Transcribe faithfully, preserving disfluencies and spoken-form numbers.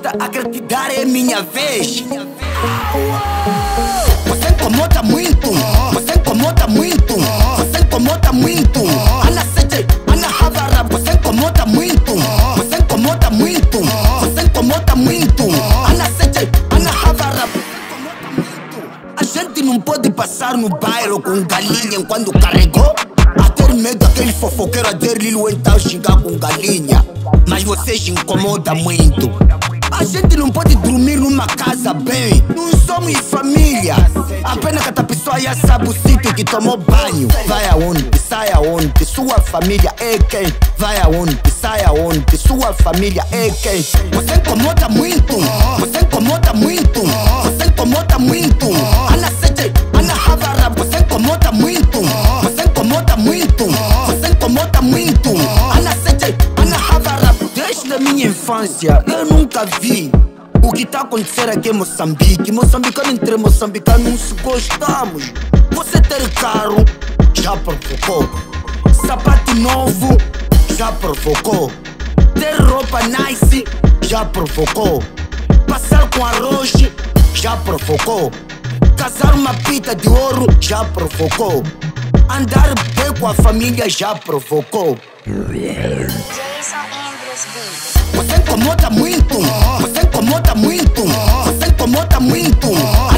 resposta, acreditar é minha vez. Você incomoda muito, você incomoda muito, você incomoda muito. Ana Sete, Ana Havara, você incomoda muito, você incomoda muito, você incomoda muito. Ana Sete, Ana Havara, a gente não pode passar no bairro com galinha enquanto carregou. A ter medo daquele fofoqueiro a ter Lilo então xingar com galinha. Mas vocês incomodam muito. A gente não pode dormir numa casa bem. Não somos família. Apenas que a pessoa já sabe o sítio que tomou banho. Vai aonde, sai aonde, sua família é quem? Vai aonde, sai aonde, sua família é quem? Você incomoda muito, você incomoda muito, você incomoda muito. Ana Sete, Ana Havara, você incomoda muito, você incomoda muito, você incomoda muito. Ana Sete, Ana Havara, desde a minha infância eu nunca vi o que tá acontecendo aqui em Moçambique. Moçambicano entre moçambicanos não se gostamos. Você ter carro já provocou, sapato novo já provocou, ter roupa nice já provocou, passar com arroz já provocou, casar uma pita de ouro já provocou, andar bem com a família já provocou. Você incomoda muito, você incomoda muito, você incomoda muito.